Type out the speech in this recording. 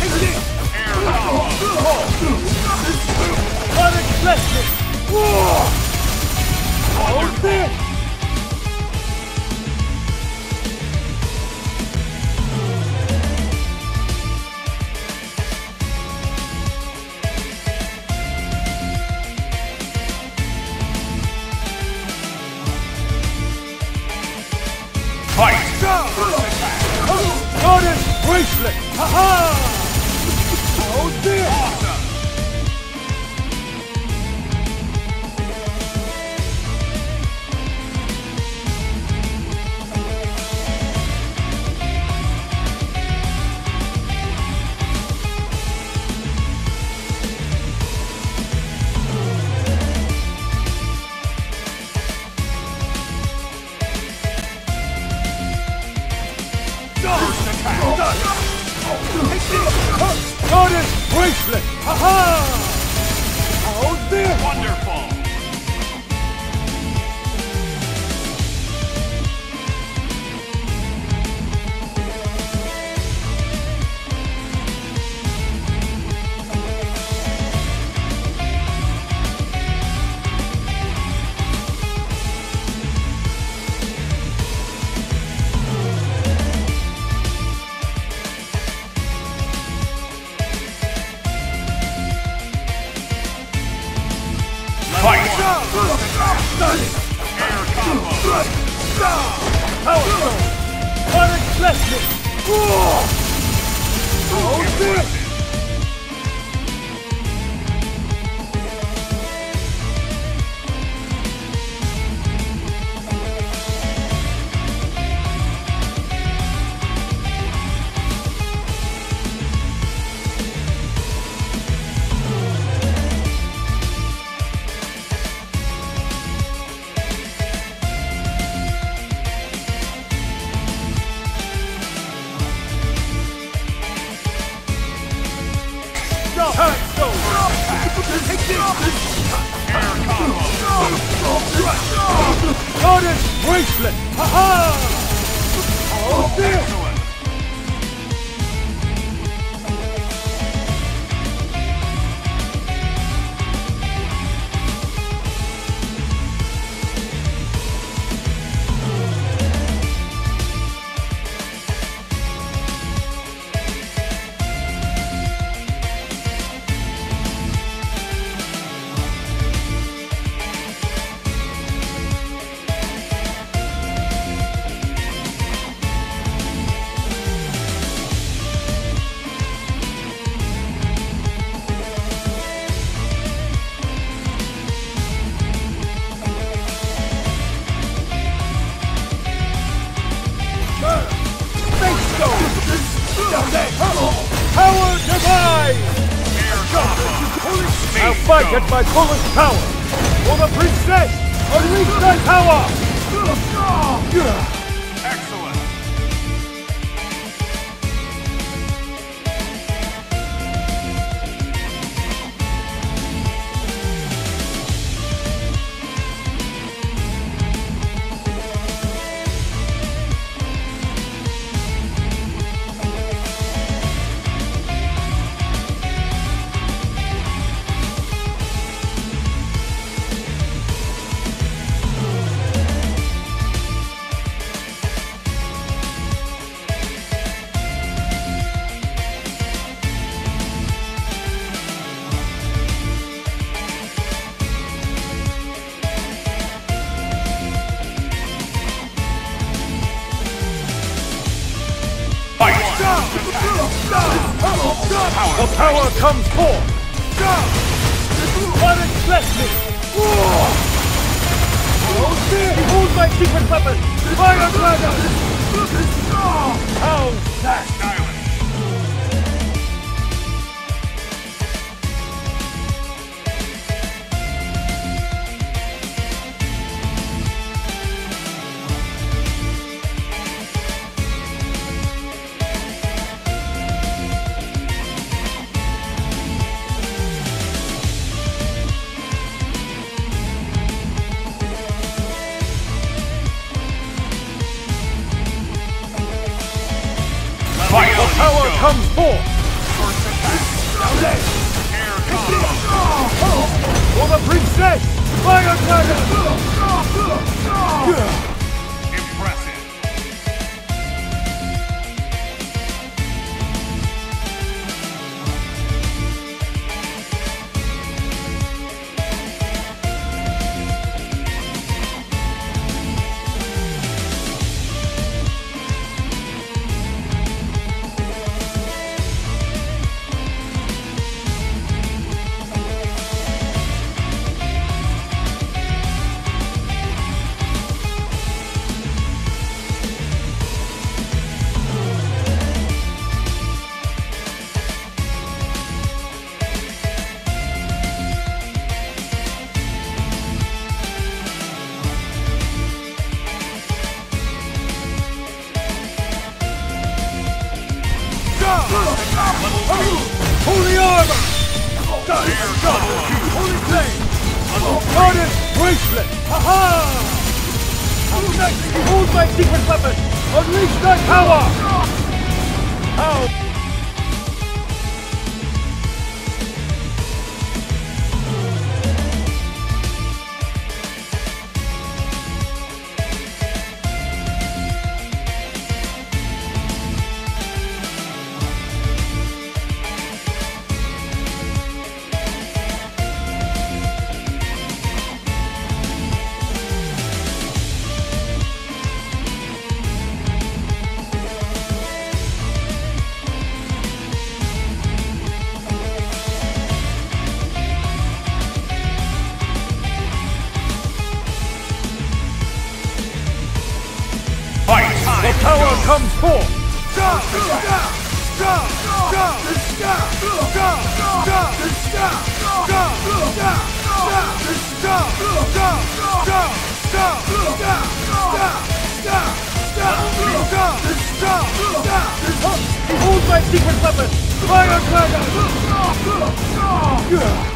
Unexpected! Hold this! Fight! Goddess bracelet! Ha-ha! Hold this! Awesome! First attack! Goddess bracelet! Ha-ha! Hold this! Wonderful! Fight! Air combo! Power Stone! Unexpected! Hold this! Time Stone! Air combo! Goddess bracelet! Ha-ha! Hold this! Excellent! Power Divine! I'll fight at my fullest power! For the princess! Unleash thy power! Excellent! The power comes forth! Unexpected! Behold my secret weapon! Fire Dragon! How's that? Silence! The power comes forth! Princess! Firecracker! Impressive. Holy armor! Holy flame! Guardian bracelet! Ha-ha! Behold my secret weapon! Unleash thy power! How? The power comes forth! Behold my secret weapon! Firecracker!